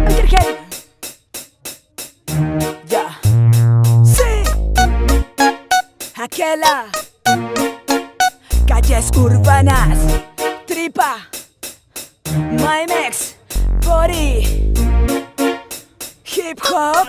cualquier género. Ya. Sí. Aquela. Calles urbanas. Tripa. Mymex. Body. Hip hop.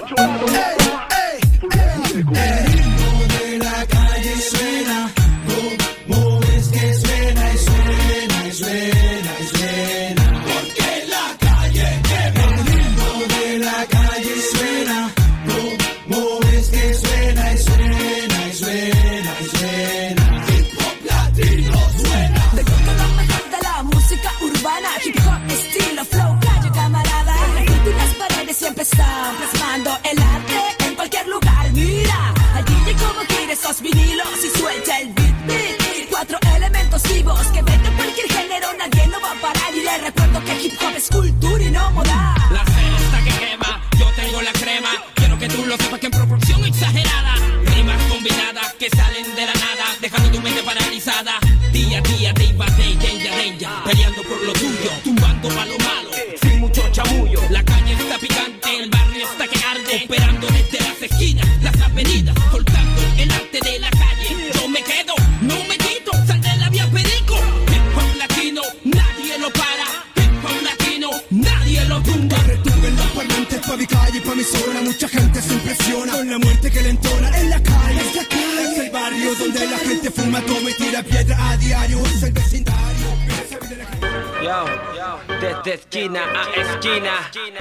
El ritmo de la calle suena, como es que suena y suena y suena y suena. Porque la calle quema. El ritmo de la calle suena, como es que suena y suena y suena y suena. Hip hop latino suena. Te cuento lo mejor de la música urbana. Hip hop, estilo, flow, calle, camarada. La gente y las paredes siempre están plasmando el arte en cualquier lugar. Mira, al DJ como quiere esos vinilos y suelta el beat. Y 4 elementos vivos que venden cualquier género, nadie no va a parar. Y le recuerdo que hip hop es cultura y no moda. La cesta que quema, yo tengo la crema. Quiero que tú lo sepas que en proporción exagerada. Rimas combinadas que salen de la nada, dejando tu mente paralizada. Día a día te invade, danger, peleando por lo tuyo, tumbando pa' lo malo, sin mucho chamullo. La calle está picante, el barrio está que arde, operando desde las esquinas, las avenidas, soltando el arte de la calle. Yo me quedo, no me quito, sal de la vía perico. Hip hop latino, nadie lo para. Hip hop latino, nadie lo tumba. Retumben los parlantes pa' mi calle, pa' mi zona. Mucha gente se impresiona con la muerte que le entona en la calle. Es de acá, es el barrio donde la gente fuma, toma y tira piedra a diario. Es el vecindario. Yo, desde esquina a esquina.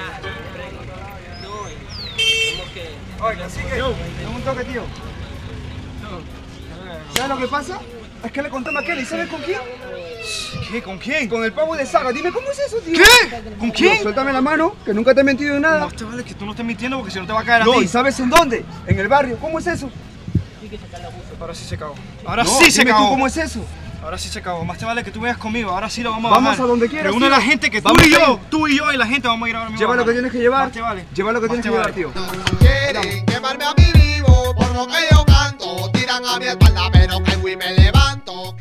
Oiga, así que, dame un toque, tío. ¿Sabes lo que pasa? Es que le conté a Maquela, ¿y sabes con quién? ¿Qué? ¿Con quién? Con el pavo de Saga. Dime, ¿cómo es eso, tío? ¿Qué? ¿Con quién? No, suéltame la mano, que nunca te he mentido en nada. No, chavales, que tú no estés mintiendo porque si no te va a caer a No, ti. ¿y sabes en dónde? En el barrio. ¿Cómo es eso? Ahora sí se cagó. Ahora No, sí se dime tú, cagó. ¿cómo es eso? Ahora sí se cagó. Más te vale que tú vayas conmigo. Ahora sí lo vamos a Vamos bajar. a donde quieras, Reúne a tío. la gente que Vamos ahí. tú y yo y la gente vamos a ir ahora mismo. Lleva a lo que bajar. tienes que llevar. Más te vale. Lleva lo que Más tienes te que llevar, vale. tío. Quieren quemarme a mí vivo por lo que yo canto. Tiran a mi espalda pero caigo y me levanto.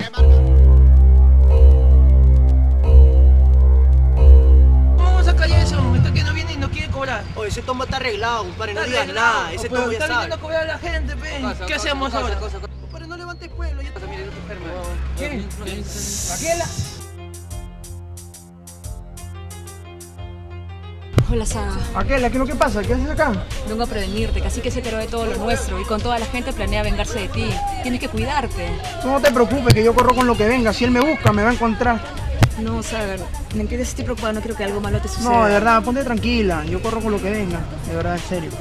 ¿Cómo saca eso? Está que no viene y no quiere cobrar. Oye, ese tomo está arreglado, compadre, no Está digas arreglado, nada. Ese pero tomo ya está sabe. viniendo a cobrar a la gente, pe. ¿Qué hacemos ahora? Compadre, no levantes pueblo, ya está. ¿Quién? ¿Maquela? Hola, Saga. Aquela, ¿qué es lo que pasa? ¿Qué haces acá? Vengo a prevenirte, que así que se enteró de todo lo nuestro y con toda la gente planea vengarse de ti. Tienes que cuidarte. Tú no te preocupes, que yo corro con lo que venga. Si él me busca, me va a encontrar. No, Saga, ¿me entiendes? Estoy preocupada, no quiero que algo malo te suceda. No, de verdad, ponte tranquila. Yo corro con lo que venga. De verdad, en serio.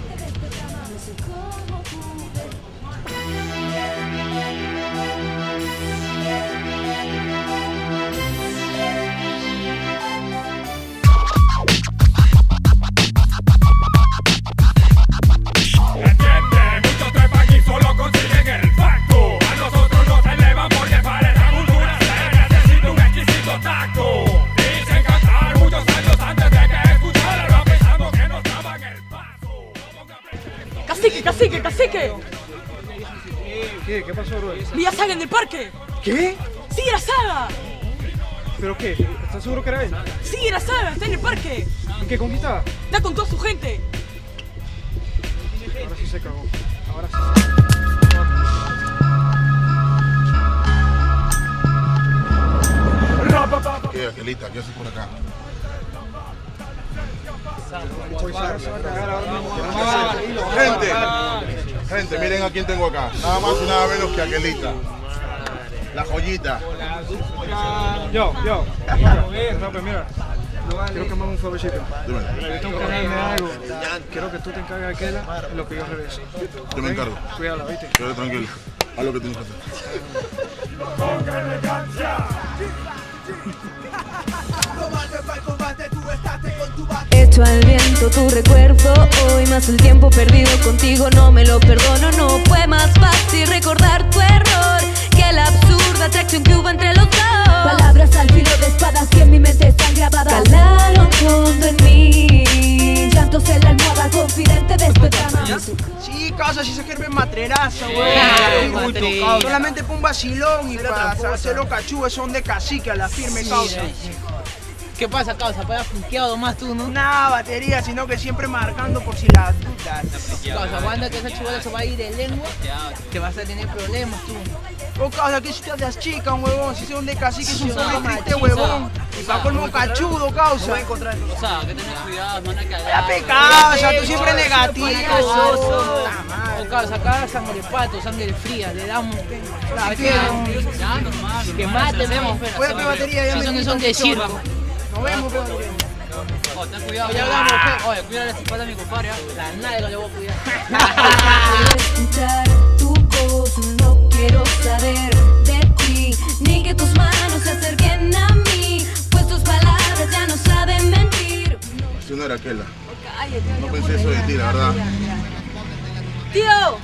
¡Cacique! ¿Qué? ¿Qué pasó, bro? ¡Vi a Saga en el parque! ¿Qué? ¡Sí, era Saga! ¿Pero qué? ¿Estás seguro que era él? ¡Sí, era Saga! ¡Está en el parque! ¿En qué conquistaba? ¡Está con toda su gente! Ahora sí se cagó. Ahora sí. ¿Qué, Aquelita? ¿Qué haces por acá? Gente, miren a quién tengo acá. Nada más y nada menos que Aquelita. La joyita. Yo. Rafa, mira. Quiero que me hagas un favorcito. Dímelo. Tengo que darme algo. Quiero que tú te encargues de aquella y lo que yo regreso. Yo me encargo. Cuídala, ¿viste? Quédate tranquilo. Haz lo que tienes que hacer. Echo al viento tu recuerdo hoy, más el tiempo perdido contigo no me lo perdono. No fue más fácil recordar tu error que la absurda atracción que hubo entre los dos. Palabras al filo de espadas que en mi mente están grabadas. Calaron fondo en mí. Llantos en la almohada, confidente despertamos. Sí, causa, si se quiere matreraza, güey. Solamente pa' un vacilón y para hacerlo cachú, son de cacique a la firme causa. ¿Qué pasa, causa? ¿Para funkeado más tú, no? Nada, batería, sino que siempre marcando por si las dudas. Causa, aguanta que esa chivola se va a ir de lengua, te vas a tener problemas tú. Oh, causa, que si te das chica, huevón, si son de cacique, es un pobre triste, huevón. Y pa' colmo cachudo, causa. O sea, que tener cuidado, no hay que Ya pe, causa, tú siempre negativo. O causa, acá sangre de pato, sangre fría, le damos. Ya, normal. Que mate, vemos. Oye, pe, batería, ya me Son de circo. Nos vemos, pe, batería. Oh, ten cuidado. Ya hablamos, pe. Oye, cuida la espalda a mi compadre. La nalga le voy a cuidar. Escuchar tu voz, no quiero saber de ti, ni que tus manos se acerquen a mí, pues tus palabras ya no saben mentir. Si no era aquella. No pensé eso de ti, la verdad. ¡Tío!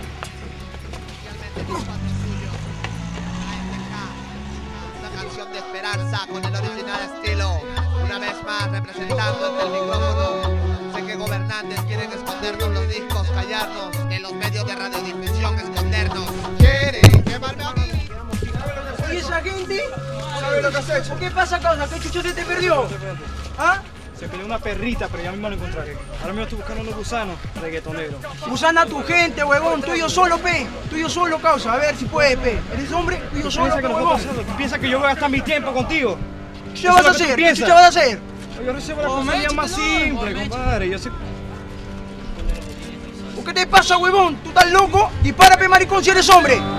Una canción de esperanza con el original estilo. Una vez más representando ante el micrófono. Sé que gobernantes quieren escondernos los discos, callarnos, que los medios de radiodifusión escondernos. Quieren quemarme a mí. ¿Y esa gente? ¿Sabes lo que has hecho? ¿Qué pasa, causa? ¿Qué chucho se te perdió? ¿Ah? Se perdió una perrita, pero ya mismo lo encontraré. Ahora mismo estoy buscando unos gusanos reggaetoneros. Gusana a tu gente, huevón. Tú y yo solo, pe. Tú y yo solo, causa. A ver si puedes, pe. ¿Eres hombre? Tú y yo solo, pe, huevón. ¿Tú piensas que yo voy a gastar mi tiempo contigo? ¿Qué vas a hacer? ¿Qué chucha vas a hacer? Yo recibo la cosa más simple, compadre. Yo sé... ¿Qué te pasa, huevón? ¿Tú estás loco? Dispara, pe, maricón, si eres hombre.